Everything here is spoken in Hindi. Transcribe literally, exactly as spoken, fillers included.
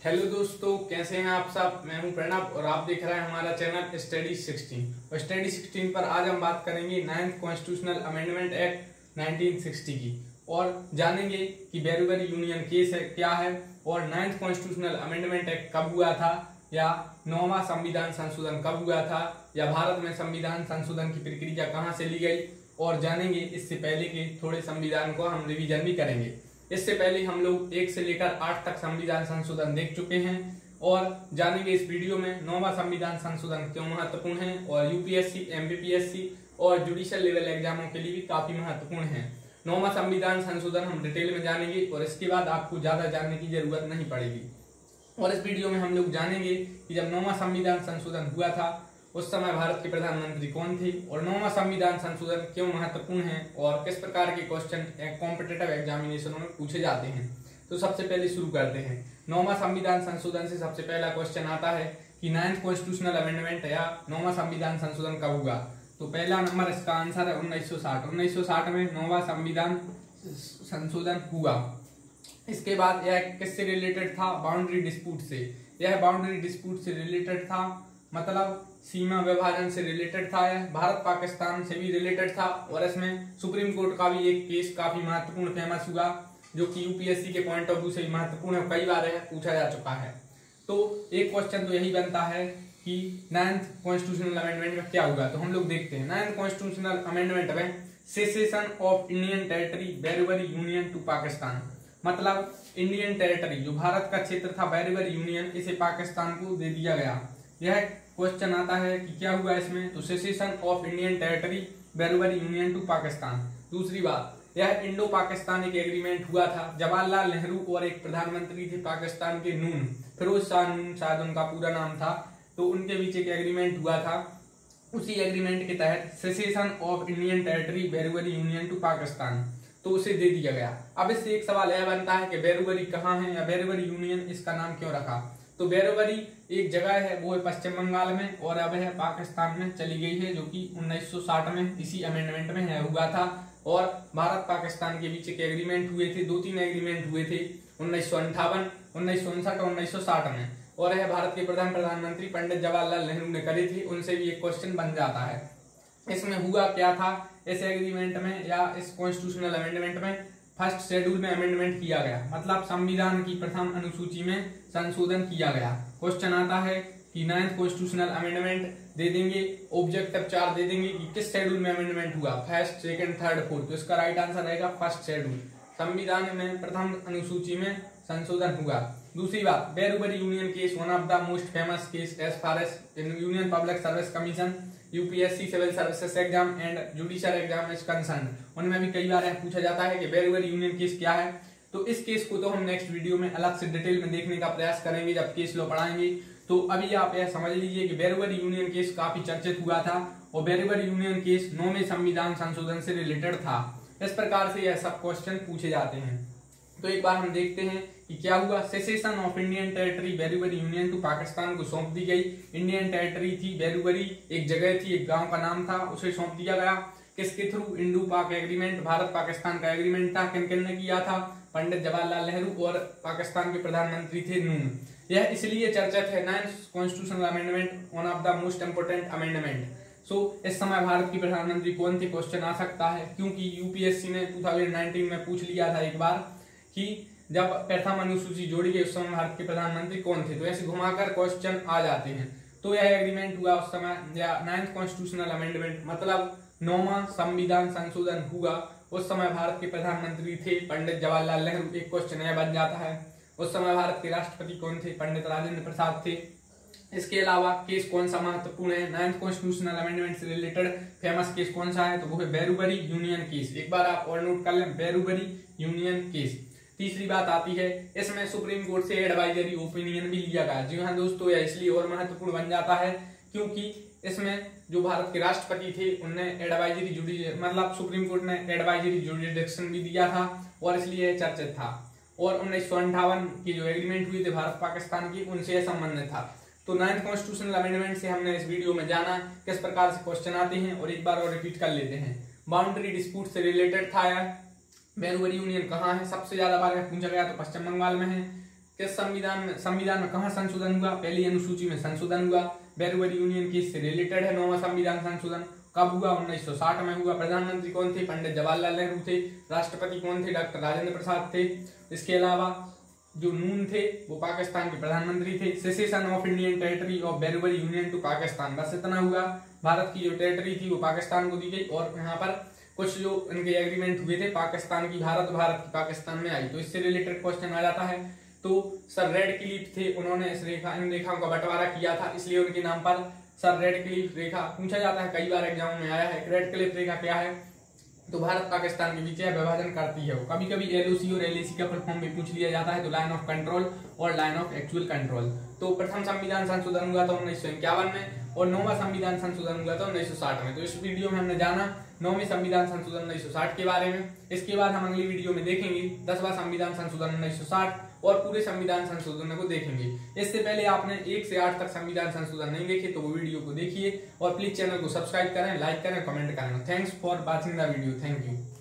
हेलो दोस्तों, कैसे हैं आप सब। मैं हूं प्रणब और आप देख रहे हैं हमारा चैनल स्टडी सिक्सटीन। और स्टडी सिक्सटीन पर आज हम बात करेंगे ninth constitutional amendment act nineteen sixty की और जानेंगे कि बेरूबरी यूनियन केस है क्या है और नाइन्थ कॉन्स्टिट्यूशनल अमेंडमेंट एक्ट कब हुआ था या नौवां संविधान संशोधन कब हुआ था या भारत में संविधान संशोधन की प्रक्रिया कहाँ से ली गई और जानेंगे इससे पहले के थोड़े संविधान को हम रिवीजन भी करेंगे। इससे पहले हम लोग एक से लेकर आठ तक संविधान संशोधन देख चुके हैं और जानेंगे इस वीडियो में नौवां संविधान संशोधन क्यों महत्वपूर्ण है और यूपीएससी, एमपीपीएससी और जुडिशियल लेवल एग्जामों के लिए भी काफी महत्वपूर्ण है। नौवां संविधान संशोधन हम डिटेल में जानेंगे और इसके बाद आपको ज्यादा जानने की जरूरत नहीं पड़ेगी। और इस वीडियो में हम लोग जानेंगे कि जब नौवां संविधान संशोधन हुआ था उस समय भारत के प्रधानमंत्री कौन थे और नौवां संविधान संशोधन क्यों महत्वपूर्ण है और किस प्रकार के क्वेश्चन कॉम्पिटिटिव एग्जामिनेशनों में पूछे जाते हैं। तो सबसे पहले शुरू करते हैं। नौवां संविधान संशोधन से सबसे पहला क्वेश्चन आता है कि नाइन्थ कॉन्स्टिट्यूशनल अमेंडमेंट या नौवां संविधान संशोधन कब हुआ। तो पहला नंबर इसका आंसर है उन्नीस सौ साठ। उन्नीस सौ साठ में नौवां संविधान संशोधन हुआ। इसके बाद यह किससे रिलेटेड था? बाउंड्री डिस्प्यूट से। यह बाउंड्री डिस्प्यूट से रिलेटेड था, मतलब सीमा विभाजन से रिलेटेड था। यह भारत पाकिस्तान से भी रिलेटेड था और इसमें सुप्रीम कोर्ट का भी एक केस काफी महत्वपूर्ण फेमस हुआ जो कि यूपीएससी के पॉइंट ऑफ व्यू से महत्वपूर्ण है, कई बार यह पूछा जा चुका है। तो एक क्वेश्चन तो यही बनता है कि नाइन्थ कॉन्स्टिट्यूशनल अमेंडमेंट में क्या हुआ। तो हम लोग देखते हैं नाइन्थ कॉन्स्टिट्यूशनल अमेंडमेंट में cession of Indian territory Berubari union to Pakistan, मतलब इंडियन टेरिटरी जो भारत का क्षेत्र था बेरूबरी यूनियन, इसे पाकिस्तान को दे दिया गया। यह क्वेश्चन आता है कि क्या हुआ इसमें। तो cession of Indian territory Berubari union to Pakistan. दूसरी बात, यह इंडो पाकिस्तान एक एग्रीमेंट हुआ था। जवाहरलाल नेहरू और एक प्रधानमंत्री थे पाकिस्तान के, नून फिरोज शाह नून शायद उनका पूरा नाम था। तो उनके बीच एक एग्रीमेंट हुआ था। उसी एग्रीमेंट के तहत cession of Indian territory Berubari union to Pakistan, तो उसे दे दिया गया। अब इससे एक सवाल यह बनता है कि बेरूबरी कहाँ है या बेरूबरी यूनियन इसका नाम क्यों रखा। तो बेरूबरी एक जगह है, वो है पश्चिम बंगाल में और अब है पाकिस्तान में चली गई है, जो कि उन्नीस सौ साठ में इसी अमेंडमेंट में है हुआ था। और भारत पाकिस्तान के बीच एक एग्रीमेंट हुए थे, दो तीन एग्रीमेंट हुए थे उन्नीस सौ अंठावन, उन्नीस सौ उनसठ और उन्नीस सौ साठ में, और यह भारत के प्रधान प्रधानमंत्री पंडित जवाहरलाल नेहरू ने करे थे। उनसे भी एक क्वेश्चन बन जाता है। इसमें हुआ क्या था इस एग्रीमेंट में या इस कॉन्स्टिट्यूशनल अमेंडमेंट में? फर्स्ट शेड्यूल में अमेंडमेंट किया गया, मतलब संविधान की प्रथम अनुसूची में संशोधन किया गया। क्वेश्चन आता है कि नाइन्थ कॉन्स्टिट्यूशनल अमेंडमेंट दे देंगे, ऑब्जेक्टिव चार दे देंगे कि किस शेड्यूल में अमेंडमेंट हुआ, फर्स्ट, सेकंड, थर्ड, फोर्थ। तो इसका राइट आंसर रहेगा फर्स्ट शेड्यूल, संविधान में प्रथम अनुसूची में संशोधन हुआ। दूसरी बात, Berubari union case one of the most famous case as far as union public service commission, UPSC civil services exam and judicial exam is concern. उनमें भी कई बार यह पूछा जाता है कि बेरूबरी यूनियन केस क्या है। तो इस केस को तो हम नेक्स्ट वीडियो में अलग से डिटेल में देखने का प्रयास करेंगे जब केस लो पढ़ाएंगे। तो अभी आप यह समझ लीजिए कि बेरूबरी यूनियन केस काफी चर्चित हुआ था और बेरूबरी यूनियन केस नौवें संविधान संशोधन से रिलेटेड था। इस प्रकार से यह सब क्वेश्चन पूछे जाते हैं। तो एक बार हम देखते हैं कि क्या हुआ। Cession of Indian territory Berubari union to Pakistan को सौंप दी गई। इंडियन टेरिटरी थी बेरूबरी, एक जगह थी, एक गांव का नाम था, उसे सौंप दिया गया। किसके through? Indo Pak agreement, Bharat Pakistan का एग्रीमेंट था। किन किन ने किया था? पंडित जवाहरलाल नेहरू और पाकिस्तान के प्रधानमंत्री थे नून। यह इसलिए चर्चित है ninth constitutional amendment, one of the most important amendment. So इस समय भारत की प्रधानमंत्री कौन थे क्वेश्चन आ सकता है, क्योंकि यूपीएससी ने टू थाउजेंड नाइनटीन में पूछ लिया था एक बार कि जब प्रथम अनुसूची जोड़ी गई उस समय भारत के प्रधानमंत्री कौन थे। तो ऐसे घुमाकर क्वेश्चन आ जाते हैं। तो यह एग्रीमेंट हुआ उस समय या नाइन्थ कॉन्स्टिट्यूशनल अमेंडमेंट मतलब नौवां संविधान संशोधन हुआ, उस समय भारत के प्रधानमंत्री थे पंडित जवाहरलाल नेहरू। एक क्वेश्चन यह बन जाता है। उस समय भारत के राष्ट्रपति कौन थे? पंडित राजेंद्र प्रसाद थे। इसके अलावा केस कौन सा महत्वपूर्ण है नाइन्थ कॉन्स्टिट्यूशनल अमेंडमेंट से रिलेटेड? फेमस केस कौन सा है? तो वो है बेरूबरी यूनियन केस। एक बार आप और नोट कर लें, बेरूबरी यूनियन केस। तीसरी बात आती है, इसमें सुप्रीम कोर्ट से एडवाइजरी ओपिनियन भी लिया गया। जी हाँ दोस्तों, यह इसलिए और महत्वपूर्ण बन जाता है क्योंकि इसमें जो भारत के राष्ट्रपति थे उनने एडवाइजरी जुडिशियल मतलब सुप्रीम कोर्ट ने एडवाइजरी जुडिक्शन भी दिया था और इसलिए यह चर्चित था। और उन्नीस सौ अंठावन की जो एग्रीमेंट हुई थी भारत पाकिस्तान की, उनसे यह संबंधित था। तो नाइन्थ कॉन्स्टिट्यूशनल अमेंडमेंट से हमने इस वीडियो में जाना किस प्रकार से क्वेश्चन आते हैं और एक बार और रिपीट कर लेते हैं। बाउंड्री डिस्प्यूट से रिलेटेड था। बेरूबरी यूनियन कहाँ है? सबसे ज्यादा बार पूछा गया तो पश्चिम बंगाल में है। किस संविधान में संविधान में कहाँ संशोधन हुआ? पहली अनुसूची में संशोधन हुआ। बैरवेल यूनियन की इससे रिलेटेड है नौवां संविधान संशोधन। कब हुआ? उन्नीस सौ साठ में हुआ। प्रधानमंत्री कौन थे? पंडित जवाहरलाल नेहरू थे। राष्ट्रपति कौन थे? डॉक्टर राजेंद्र प्रसाद थे। इसके अलावा जो नून थे वो पाकिस्तान के प्रधानमंत्री थे। Cession of Indian territory of Berubari union to Pakistan, बस इतना हुआ। भारत की जो टेरिटरी थी वो पाकिस्तान को दी गई और यहाँ पर कुछ जो इनके एग्रीमेंट हुए थे, पाकिस्तान की भारत, भारत की पाकिस्तान में आई, तो इससे रिलेटेड क्वेश्चन आ जाता है। तो सर रेडक्लिफ थे, उन्होंने इस रेखा इन रेखाओं का बंटवारा किया था, इसलिए उनके नाम पर सर रेडक्लिफ रेखा पूछा जाता है, कई बार एग्जाम में आया है। रेडक्लिफ रेखा क्या है? तो भारत पाकिस्तान के बीच विभाजन करती है वो। कभी कभी एलओसी और एलएसी का फुल फॉर्म भी पूछ लिया जाता है, तो लाइन ऑफ कंट्रोल और लाइन ऑफ एक्चुअल कंट्रोल। तो प्रथम संविधान संशोधन हुआ था उन्नीस सौ इक्यावन में और नौवां संविधान संशोधन हुआ था उन्नीस सौ साठ में। तो इस वीडियो में हमने जाना नौवीं संविधान संशोधन उन्नीस सौ साठ के बारे में। इसके बाद हम अगली वीडियो में देखेंगे दसवां संविधान संशोधन उन्नीस सौ साठ और पूरे संविधान संशोधन को देखेंगे। इससे पहले आपने एक से आठ तक संविधान संशोधन नहीं देखे तो वो वीडियो को देखिए और प्लीज चैनल को सब्सक्राइब करें, लाइक करें, कमेंट करें। Thanks for watching the video. Thank you.